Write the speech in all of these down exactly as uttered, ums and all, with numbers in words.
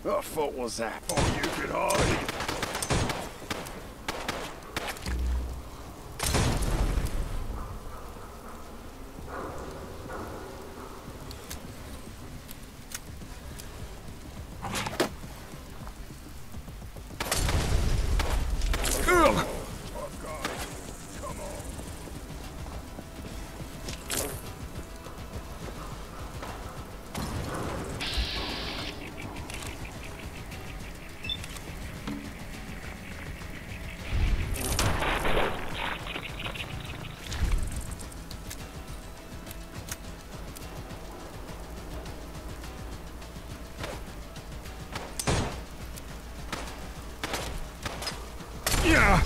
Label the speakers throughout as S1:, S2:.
S1: What fault was that? Oh, you could hide. Yeah.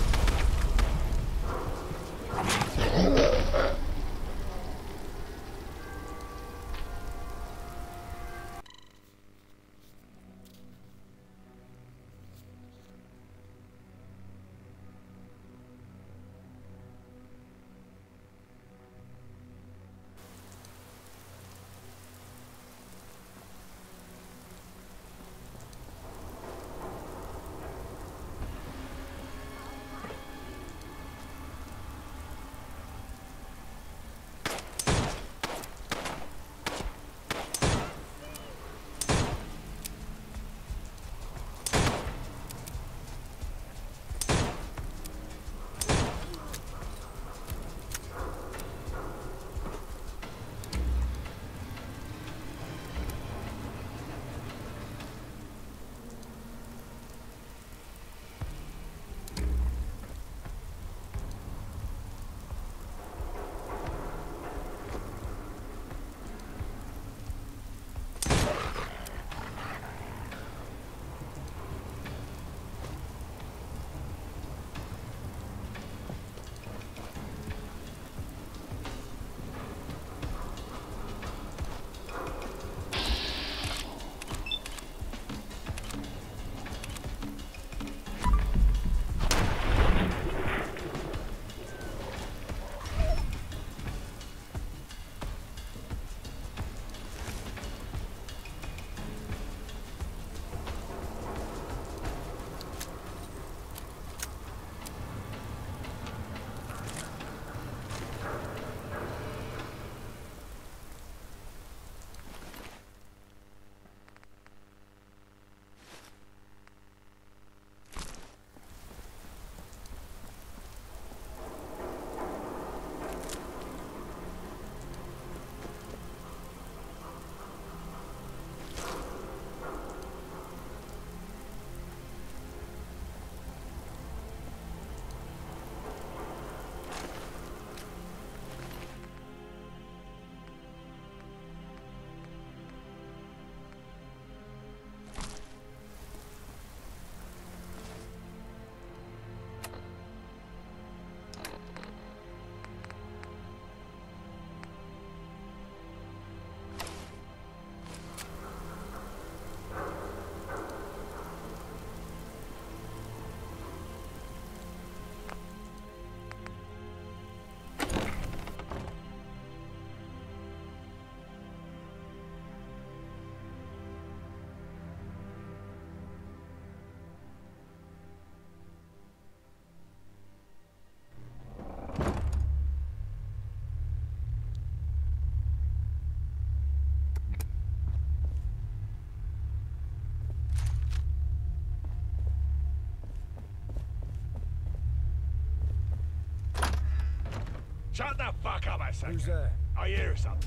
S2: Shut the fuck up a second.
S3: Who's there?
S2: I hear something.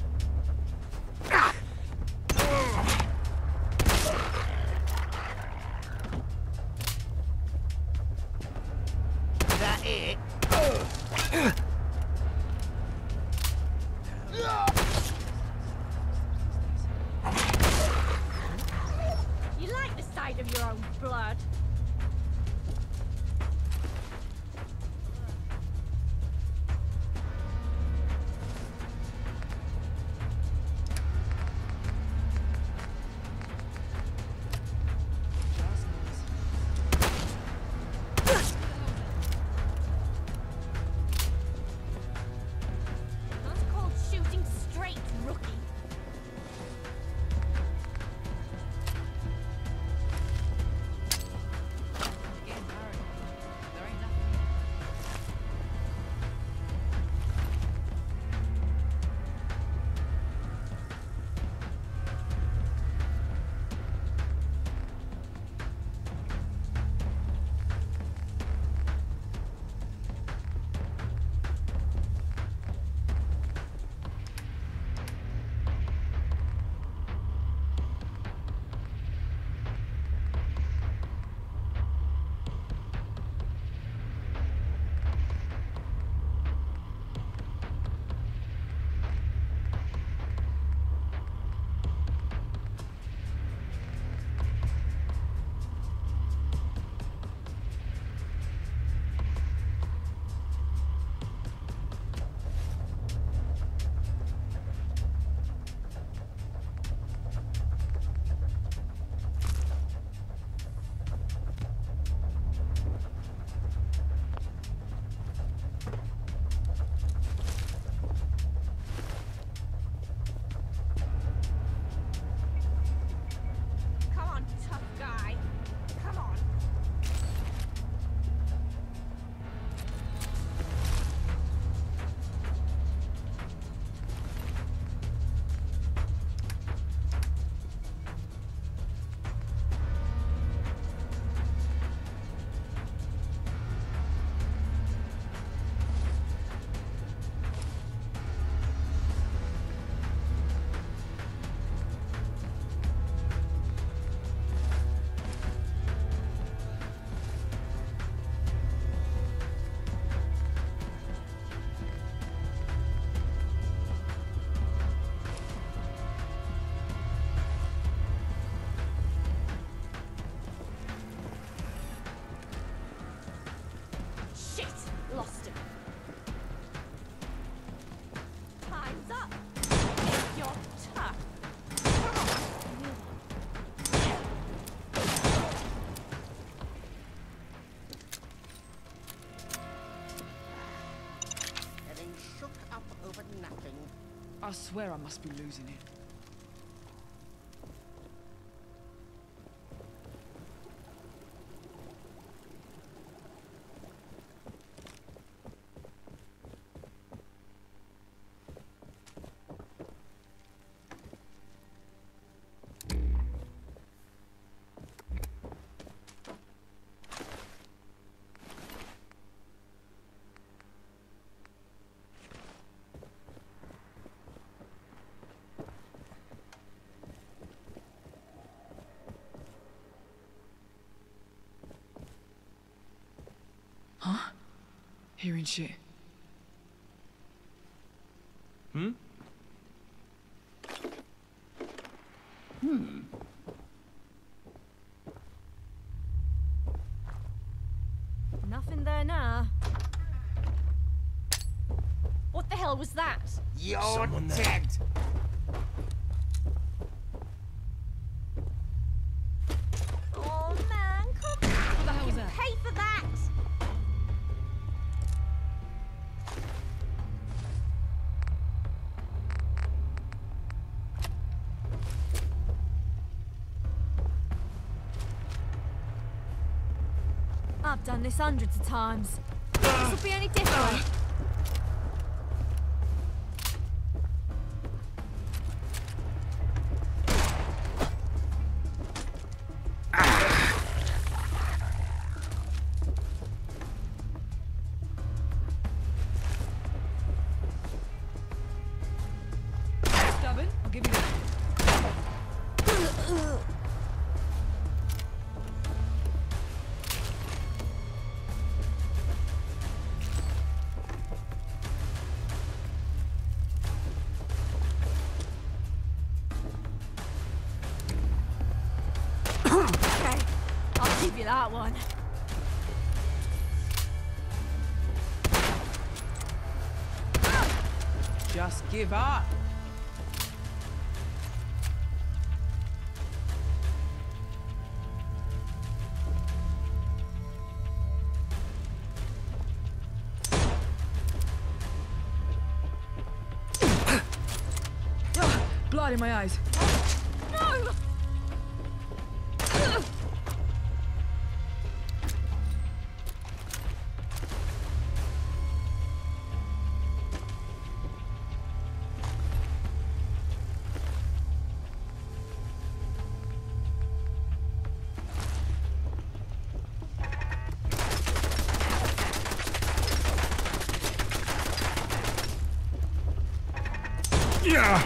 S4: That it?
S5: You like the sight of your own blood?
S3: I swear I must be losing it. Huh? Hearing shit.
S1: Hmm?
S3: Hmm.
S5: Nothing there now. What the hell was that?
S4: You're
S1: Someone there.
S4: dead.
S5: Oh man, come on!
S3: What the hell was
S5: You
S3: that?
S5: pay for that! I've done this hundreds of times. This will be any different.
S3: Stubborn? I'll give you that.
S5: Okay, I'll give you that one.
S3: Just give up. Blood in my eyes.
S5: No!
S1: Yeah!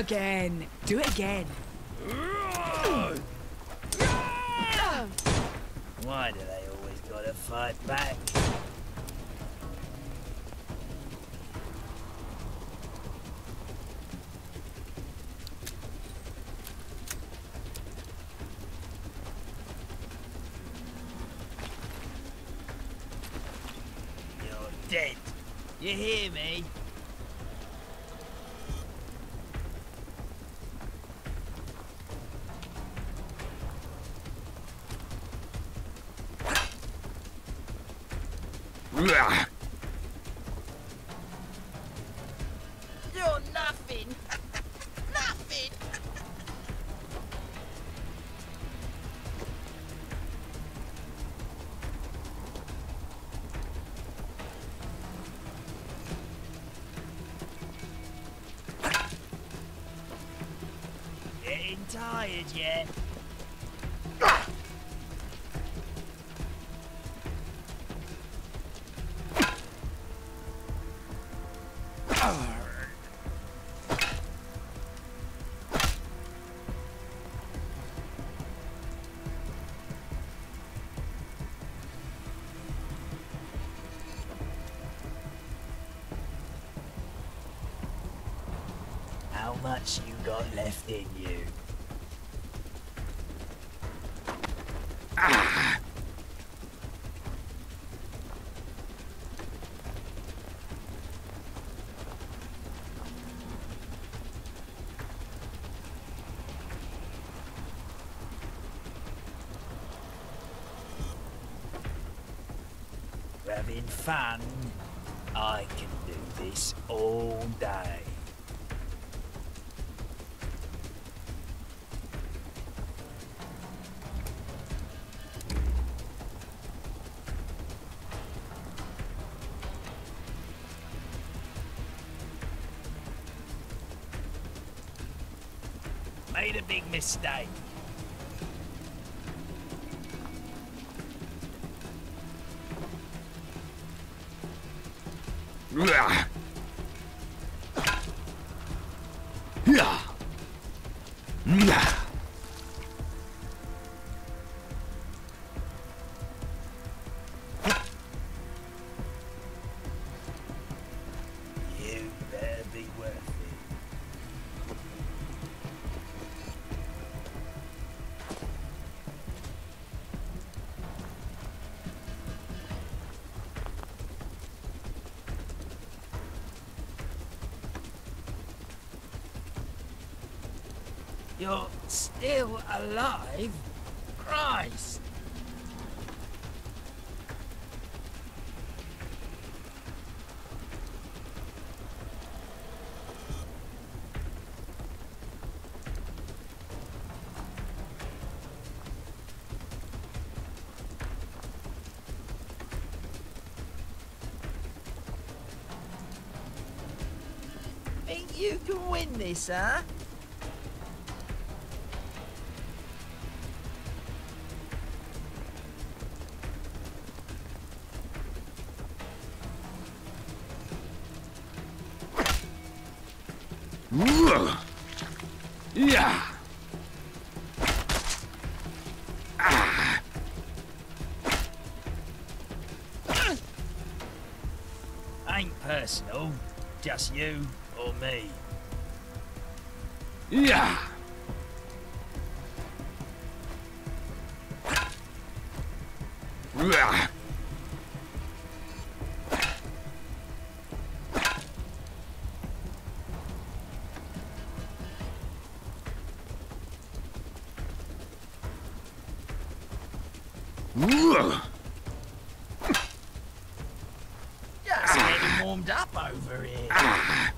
S3: again. Do it again.
S4: Why do they always gotta fight back? You're dead. You hear me?
S1: Ugh.
S4: You're nothing. Nothing. Getting tired yet? How much you got left in you?
S1: Ah.
S4: We're having fun. I can do this all day. Made a big mistake.
S1: Ugh. Yeah. Yeah.
S4: You better be worth it. You're still alive? Christ! Think you can win this, huh?
S1: Ugh. Yeah. Ah.
S4: Ain't personal, just you or me.
S1: Yeah. Ugh. Ugh.
S4: Just getting warmed up over here.
S1: Ah.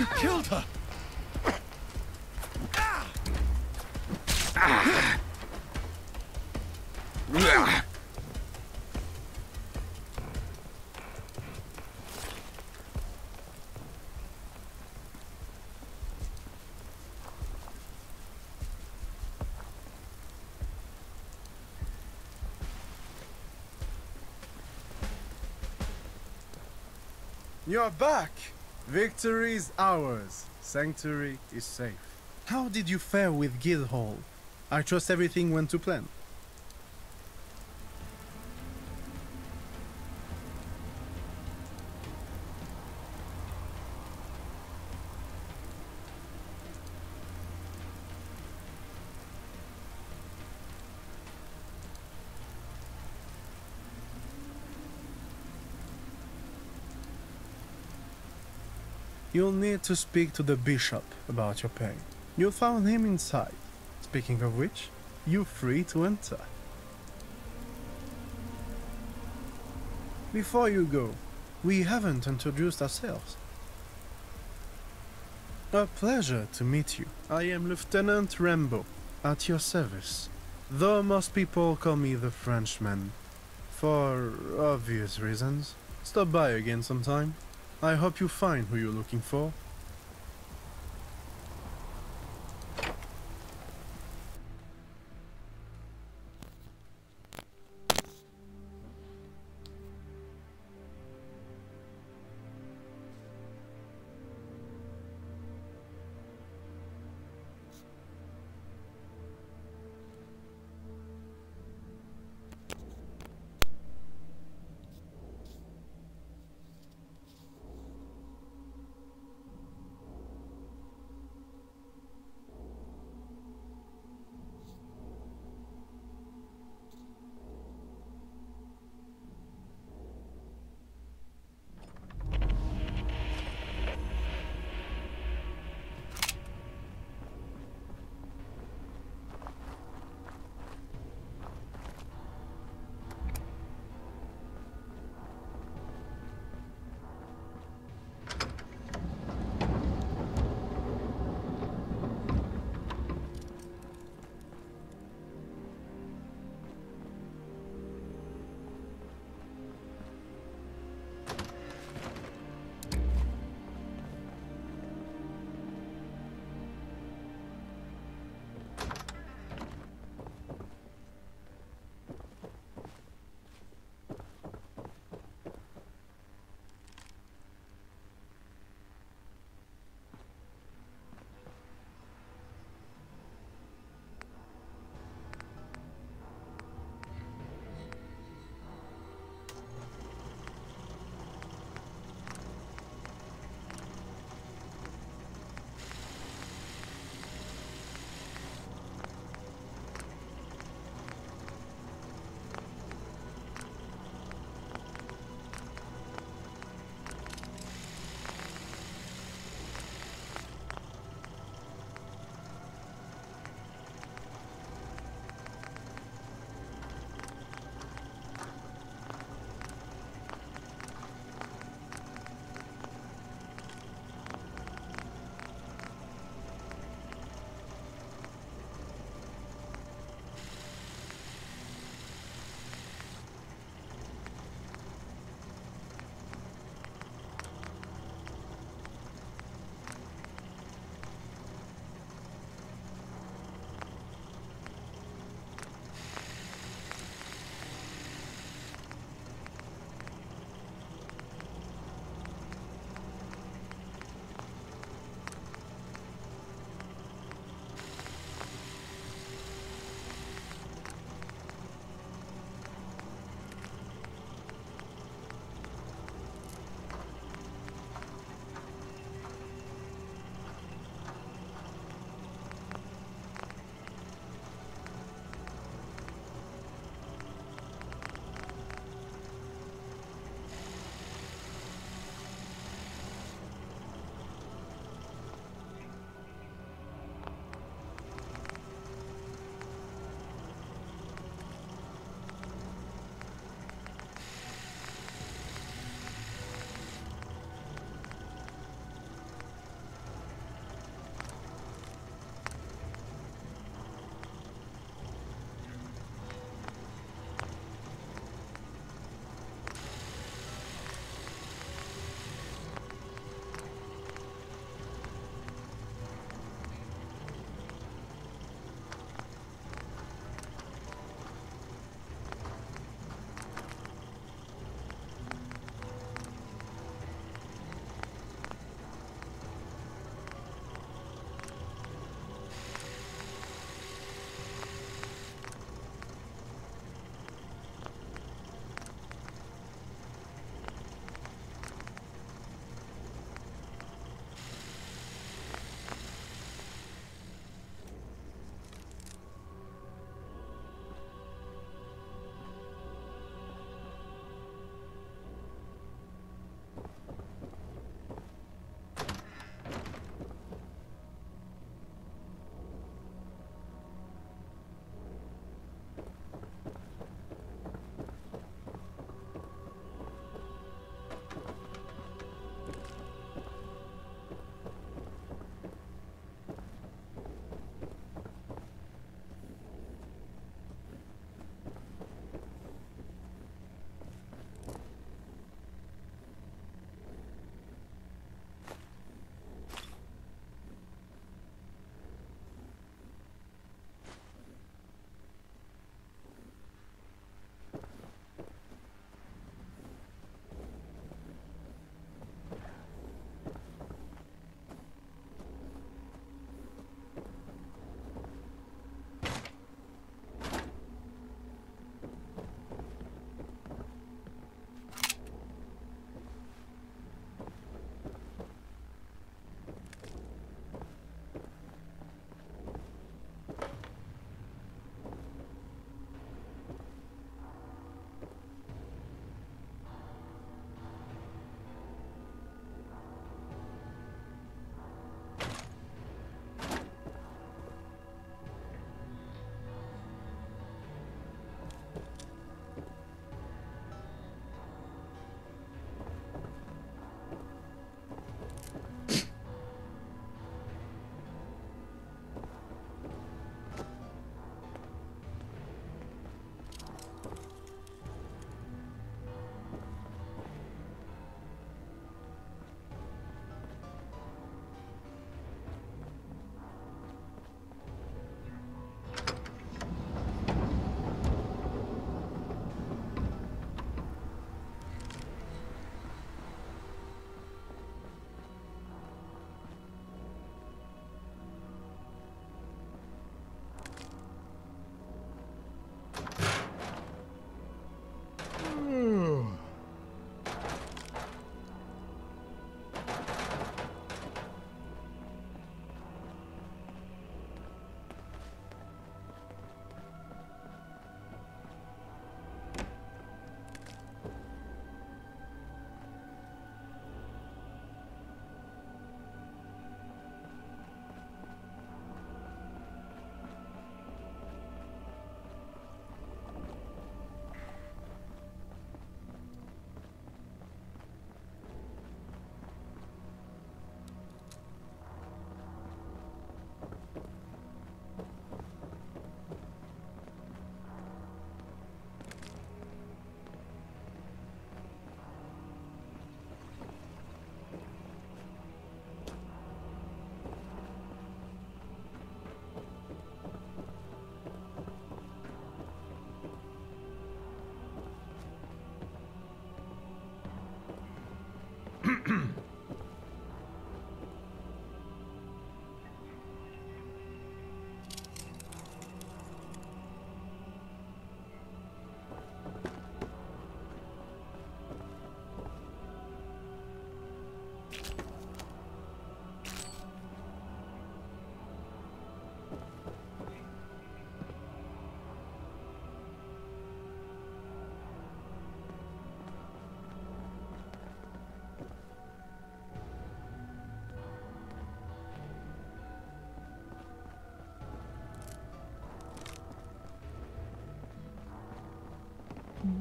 S1: killed her! Ah.
S6: You're back! Victory is ours. Sanctuary is safe. How did you fare with Guildhall? I trust everything went to plan. You'll need to speak to the bishop about your pay. You'll find him inside. Speaking of which, you're free to enter. Before you go, we haven't introduced ourselves. A pleasure to meet you. I am Lieutenant Rambo, at your service. Though most people call me the Frenchman, for obvious reasons. Stop by again sometime. I hope you find who you're looking for.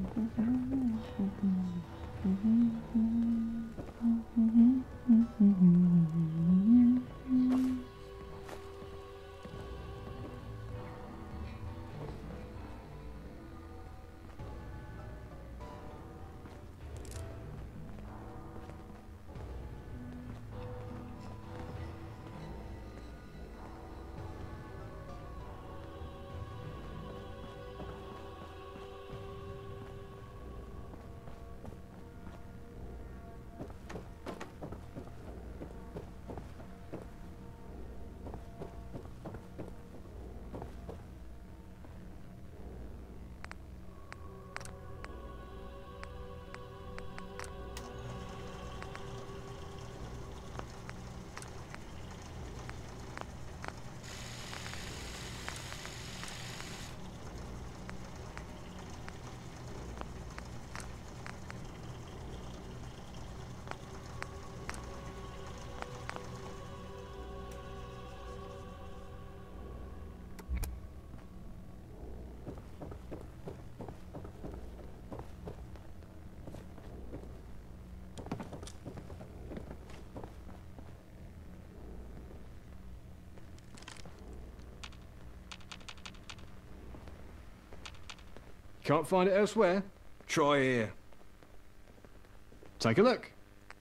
S1: Can't find it elsewhere? Try here. Take a look.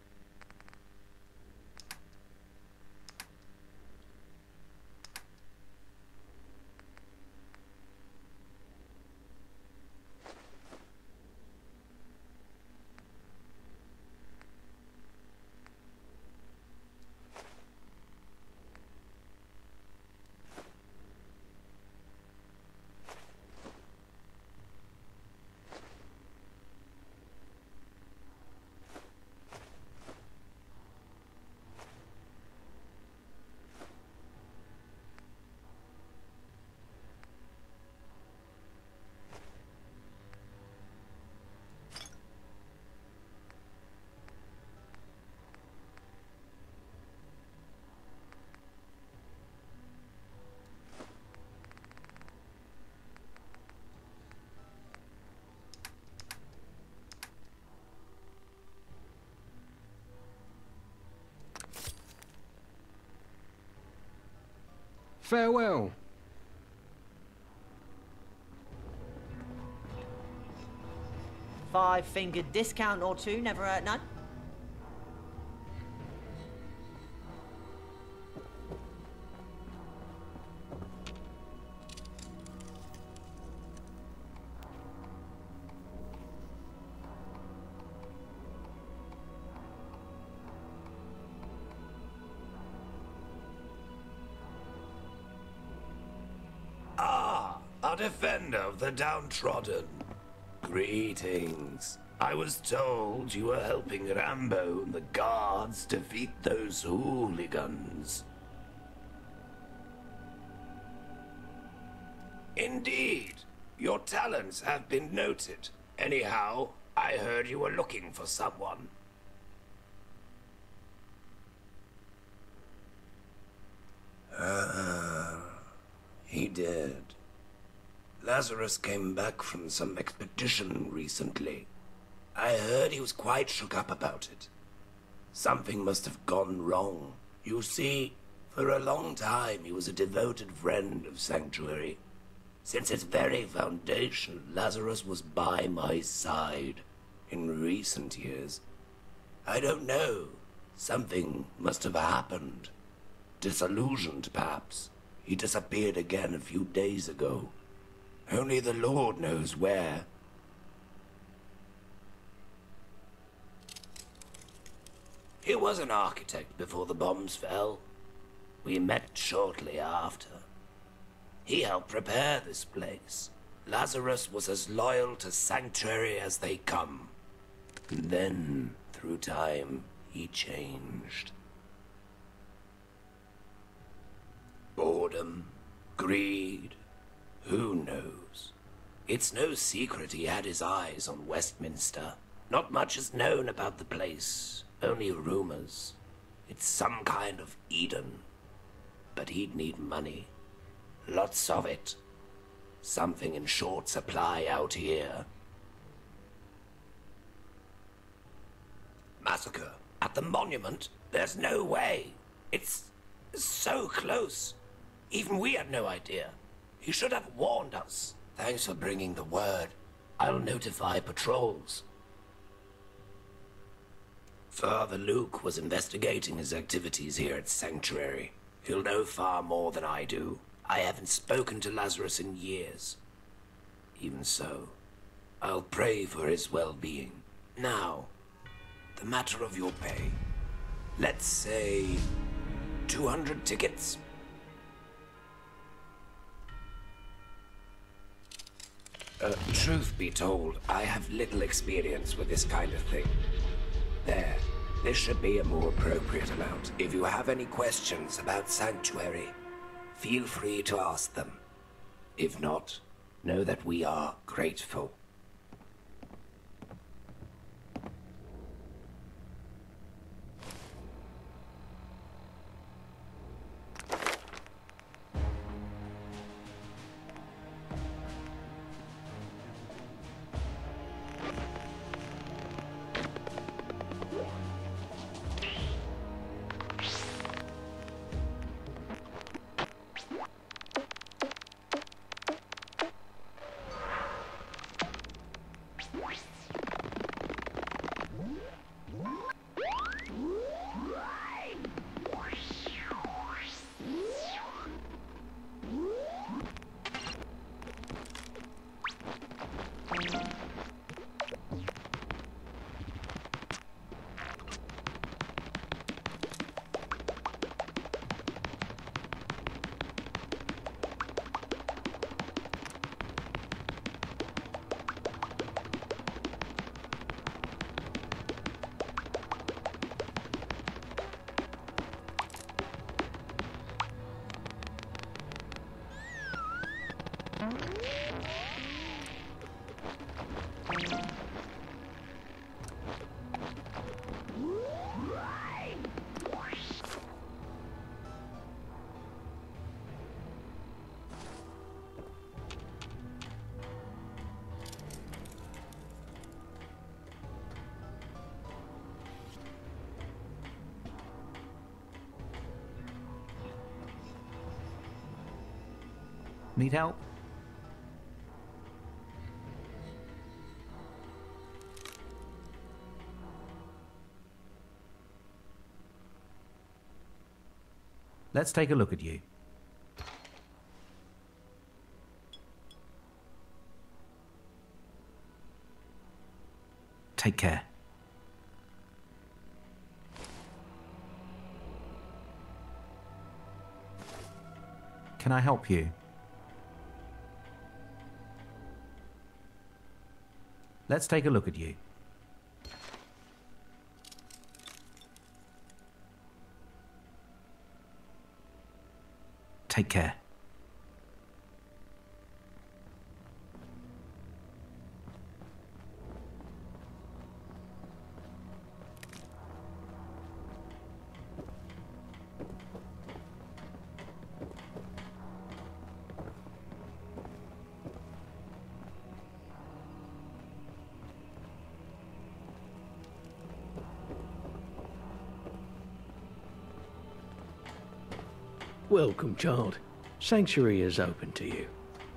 S1: Farewell.
S7: Five-fingered discount or two, never hurt none.
S8: A defender of the downtrodden. Greetings. I was told you were helping Rambo and the guards defeat those hooligans. Indeed. Your talents have been noted. Anyhow, I heard you were looking for someone. Ah, he did. Lazarus came back from some expedition recently. I heard he was quite shook up about it. Something must have gone wrong. You see, for a long time he was a devoted friend of Sanctuary. Since its very foundation, Lazarus was by my side. In recent years, I don't know. Something must have happened. Disillusioned, perhaps. He disappeared again a few days ago. Only the Lord knows where. He was an architect before the bombs fell. We met shortly after. He helped prepare this place. Lazarus was as loyal to Sanctuary as they come. And then, through time, he changed. Boredom, greed, who knows? It's no secret he had his eyes on Westminster. Not much is known about the place, only rumors. It's some kind of Eden. But he'd need money. Lots of it. Something in short supply out here. massacre? At the monument? There's no way. It's so close. Even we had no idea. He should have warned us. Thanks for bringing the word. I'll notify patrols. Father Luke was investigating his activities here at Sanctuary. He'll know far more than I do. I haven't spoken to Lazarus in years. Even so, I'll pray for his well-being. Now, the matter of your pay. Let's say two hundred tickets. Uh, truth be told, I have little experience with this kind of thing. There. This should be a more appropriate amount. If you have any questions about Sanctuary, feel free to ask them. If not, know that we are grateful.
S9: Need help? Let's take a look at you. Take care. Can I help you? Let's take a look at you. Take care.
S10: Welcome, child. Sanctuary is open to you.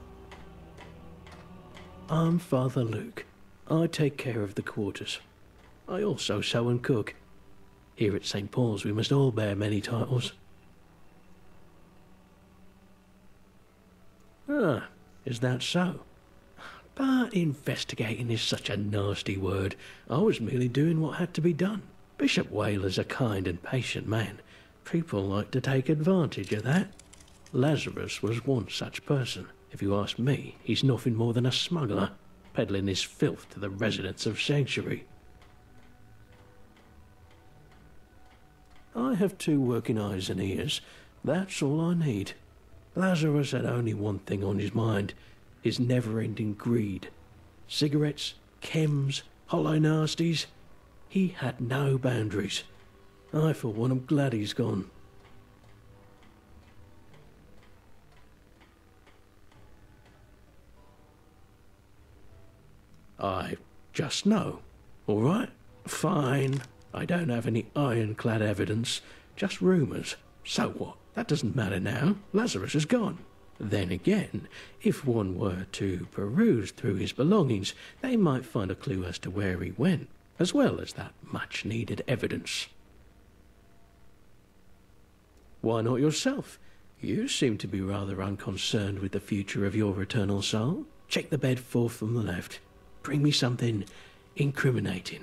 S10: I'm Father Luke. I take care of the quarters. I also sew and cook. Here at Saint Paul's we must all bear many titles. Ah, is that so? But investigating is such a nasty word. I was merely doing what had to be done. Bishop Whaler's a kind and patient man. People like to take advantage of that. Lazarus was one such person. If you ask me, he's nothing more than a smuggler, peddling his filth to the residents of Sanctuary. I have two working eyes and ears. That's all I need. Lazarus had only one thing on his mind, his never-ending greed. Cigarettes, chems, hollow nasties. He had no boundaries. I, for one, am glad he's gone. I just know. All right? Fine. I don't have any ironclad evidence, just rumours. So what? That doesn't matter now. Lazarus is gone. Then again, if one were to peruse through his belongings, they might find a clue as to where he went, as well as that much-needed evidence. Why not yourself? You seem to be rather unconcerned with the future of your eternal soul. Check the bed fourth from the left. Bring me something incriminating.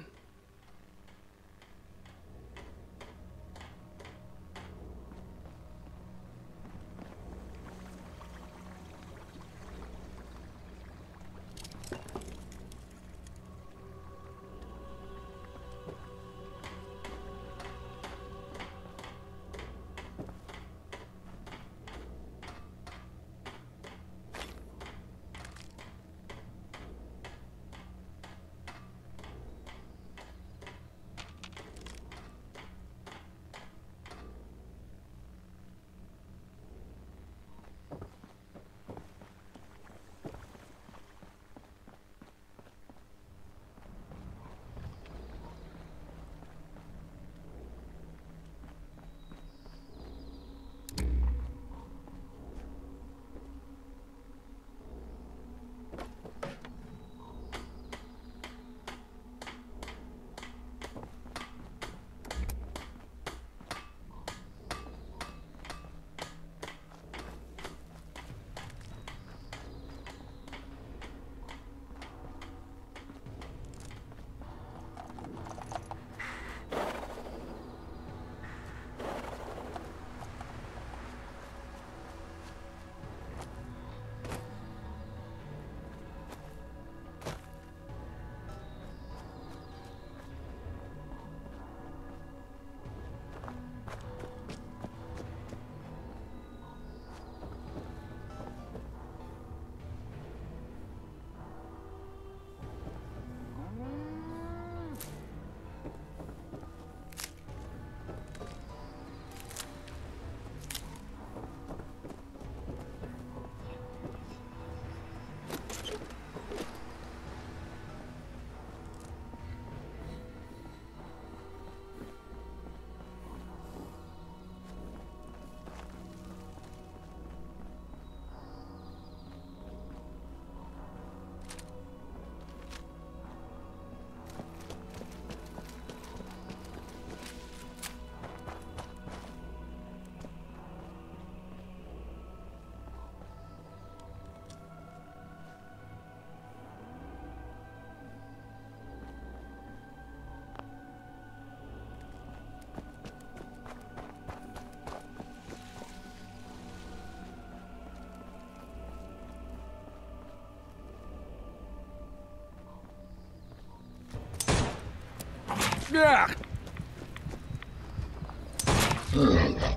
S1: Yeah.